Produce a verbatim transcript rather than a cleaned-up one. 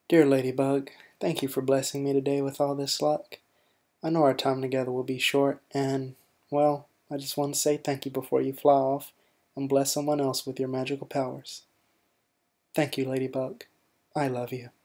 Dear Ladybug, thank you for blessing me today with all this luck. I know our time together will be short, and, well, I just want to say thank you before you fly off and bless someone else with your magical powers. Thank you, Ladybug. I love you.